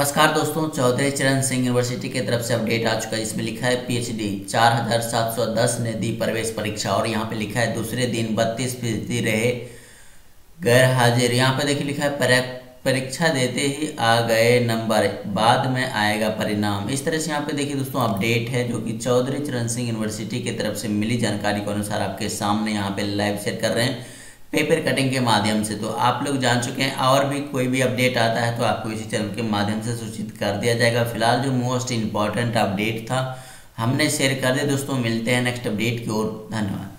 नमस्कार दोस्तों, चौधरी चरण सिंह यूनिवर्सिटी की तरफ से अपडेट आ चुका है। इसमें लिखा है पीएचडी 4710 ने दी प्रवेश परीक्षा और यहाँ पे लिखा है दूसरे दिन 32% रहे गैर हाजिर। यहाँ पे देखिए लिखा है परीक्षा देते ही आ गए नंबर, बाद में आएगा परिणाम। इस तरह से यहाँ पे देखिए दोस्तों अपडेट है जो कि चौधरी चरण सिंह यूनिवर्सिटी की तरफ से मिली जानकारी के अनुसार आपके सामने यहाँ पे लाइव शेयर कर रहे हैं पेपर कटिंग के माध्यम से। तो आप लोग जान चुके हैं, और भी कोई भी अपडेट आता है तो आपको इसी चैनल के माध्यम से सूचित कर दिया जाएगा। फिलहाल जो मोस्ट इम्पॉर्टेंट अपडेट था हमने शेयर कर दिया दोस्तों। मिलते हैं नेक्स्ट अपडेट की ओर। धन्यवाद।